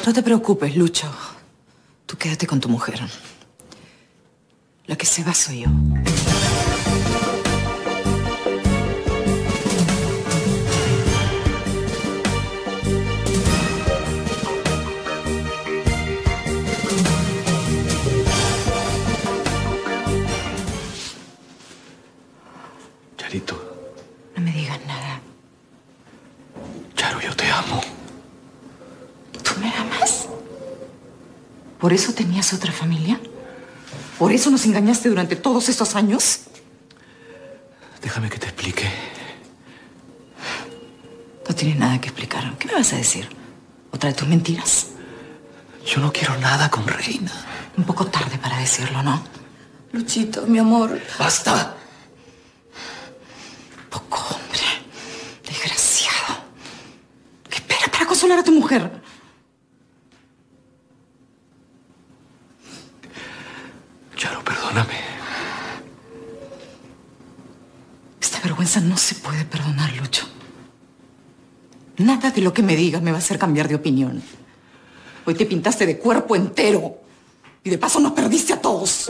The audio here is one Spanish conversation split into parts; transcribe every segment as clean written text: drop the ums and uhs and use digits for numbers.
No te preocupes, Lucho. Tú quédate con tu mujer. La que se va soy yo. Charito. No me digas nada. Charo, yo te amo. ¿Tú me amas? ¿Por eso tenías otra familia? ¿Por eso nos engañaste durante todos estos años? Déjame que te explique. No tienes nada que explicar. ¿Qué me vas a decir? ¿Otra de tus mentiras? Yo no quiero nada con Reina. Un poco tarde para decirlo, ¿no? Luchito, mi amor. ¡Basta! Poco hombre. Desgraciado. ¿Qué esperas para consolar a tu mujer? Charo, perdóname. Esta vergüenza no se puede perdonar, Lucho. Nada de lo que me digas me va a hacer cambiar de opinión. Hoy te pintaste de cuerpo entero. Y de paso nos perdiste a todos.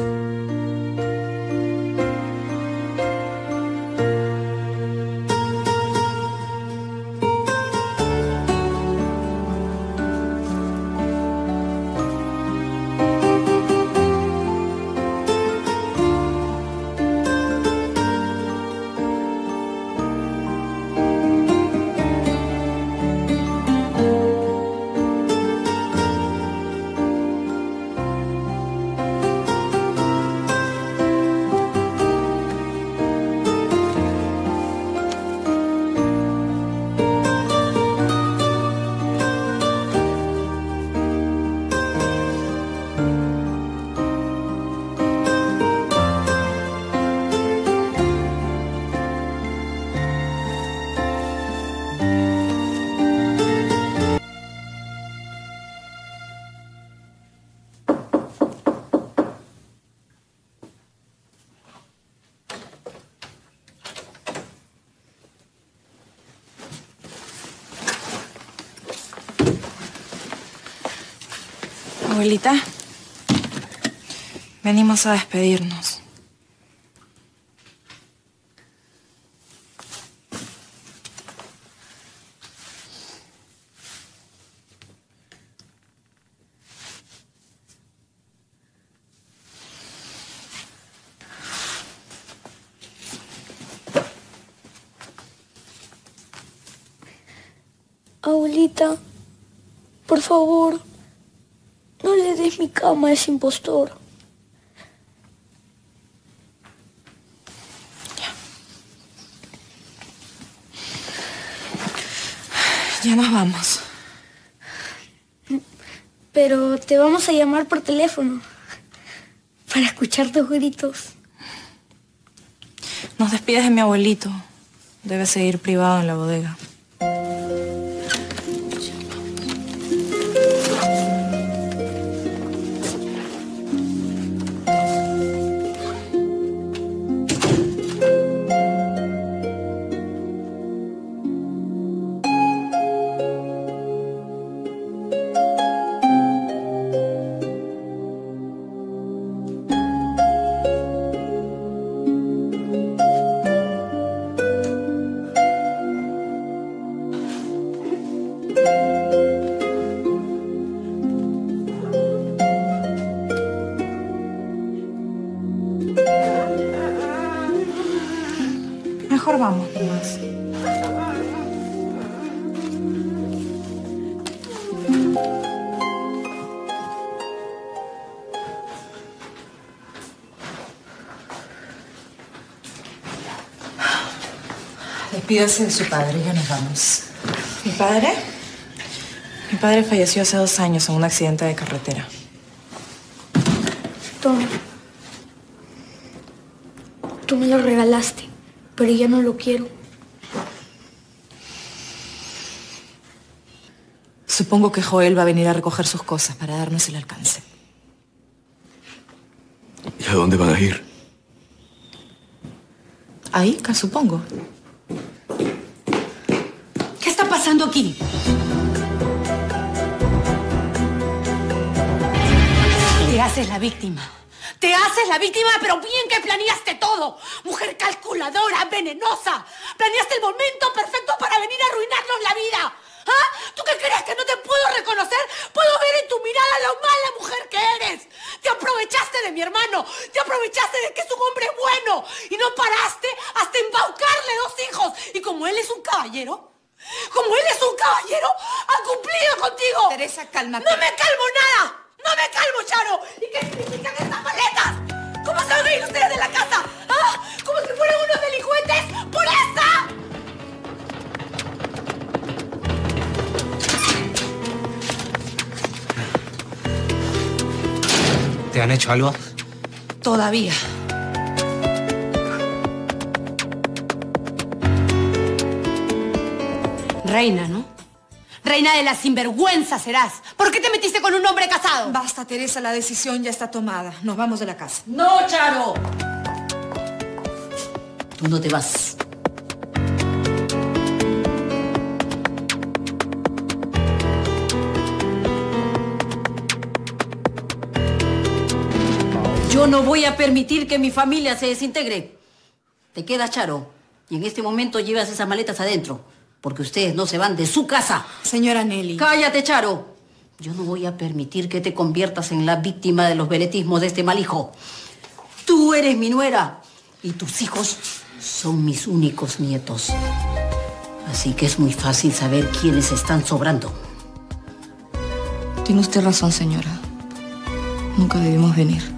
Abuelita, venimos a despedirnos. Abuelita, por favor, no le des mi cama a ese impostor. Ya nos vamos. Pero te vamos a llamar por teléfono para escuchar tus gritos. Nos despides de mi abuelito. Debe seguir privado en la bodega. Mejor vamos nomás. Despídase de su padre, ya nos vamos. ¿Mi padre? Mi padre falleció hace 2 años en un accidente de carretera. Toma. Tú me lo regalaste, pero ya no lo quiero. Supongo que Joel va a venir a recoger sus cosas para darnos el alcance. ¿Y a dónde van a ir? A Ica, supongo. ¿Qué está pasando aquí? Te haces la víctima. Te haces la víctima, pero bien que planeaste todo. Mujer calculadora, venenosa. Planeaste el momento perfecto para venir a arruinarnos la vida. ¿Ah? ¿Tú qué crees que no te puedo reconocer? Puedo ver en tu mirada lo mala mujer que eres. Te aprovechaste de mi hermano. Te aprovechaste de que es un hombre bueno. Y no paraste hasta embaucarle 2 hijos. Y como él es un caballero... ha cumplido contigo. Teresa, cálmate. ¡No me calmo nada! ¡No me calmo, Charo! ¿Y qué significan estas maletas? ¿Cómo se van a ir ustedes de la casa? ¿Ah? ¿Como si fueran unos delincuentes? ¡Por esta! ¿Te han hecho algo? Todavía. Reina, ¿no? Reina de la sinvergüenza serás. ¿Por qué te metiste con un hombre casado? Basta, Teresa, la decisión ya está tomada. Nos vamos de la casa. ¡No, Charo! Tú no te vas. Yo no voy a permitir que mi familia se desintegre. Te quedas, Charo. Y en este momento llevas esas maletas adentro. Porque ustedes no se van de su casa. Señora Nelly. ¡Cállate, Charo! Yo no voy a permitir que te conviertas en la víctima de los veletismos de este mal hijo. Tú eres mi nuera. Y tus hijos son mis únicos nietos. Así que es muy fácil saber quiénes están sobrando. Tiene usted razón, señora. Nunca debimos venir.